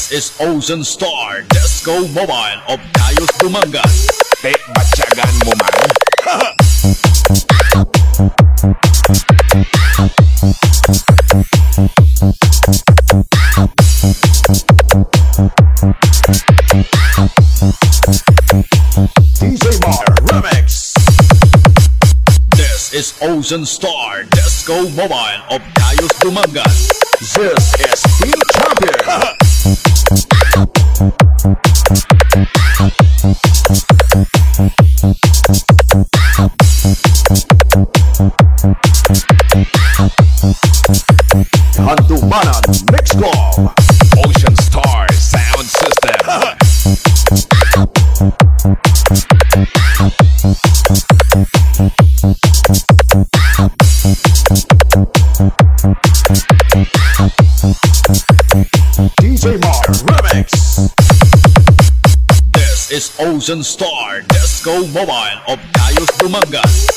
This is Ocean Star Disco Mobile of Cayos Dumangas. Batyagan mo man. DJ Mar Remix. This is Ocean Star Disco Mobile of Cayos Dumangas. This is Steel Champion. Handumanan Mix Club. Ocean Star Sound System. DJ Mar Remix. This is Ocean Star Disco Mobile of Cayos Dumangas.